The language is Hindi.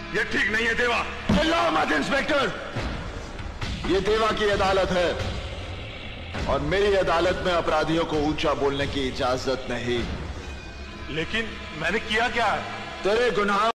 ये ठीक नहीं है देवा। चिल्लाओ मत इंस्पेक्टर, ये देवा की अदालत है और मेरी अदालत में अपराधियों को ऊंचा बोलने की इजाजत नहीं। लेकिन मैंने किया क्या? तेरे गुनाह